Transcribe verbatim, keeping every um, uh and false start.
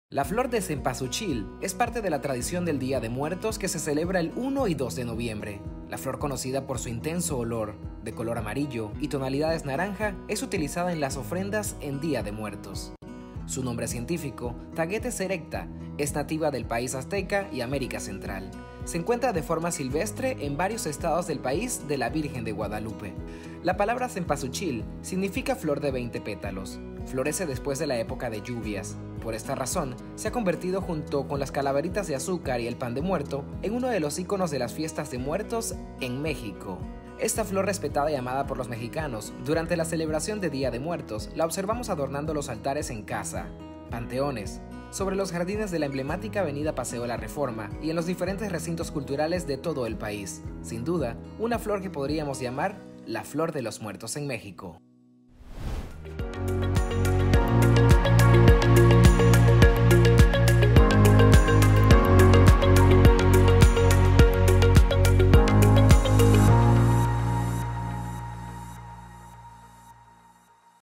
La flor de cempasúchil es parte de la tradición del Día de Muertos que se celebra el uno y dos de noviembre. La flor, conocida por su intenso olor, de color amarillo y tonalidades naranja, es utilizada en las ofrendas en Día de Muertos. Su nombre científico, Tagetes erecta, es nativa del país azteca y América Central. Se encuentra de forma silvestre en varios estados del país de la Virgen de Guadalupe. La palabra cempasúchil significa flor de veinte pétalos. Florece después de la época de lluvias. Por esta razón, se ha convertido junto con las calaveritas de azúcar y el pan de muerto en uno de los íconos de las fiestas de muertos en México. Esta flor, respetada y amada por los mexicanos, durante la celebración de Día de Muertos, la observamos adornando los altares en casa, panteones, sobre los jardines de la emblemática avenida Paseo de la Reforma y en los diferentes recintos culturales de todo el país. Sin duda, una flor que podríamos llamar la flor de los muertos en México.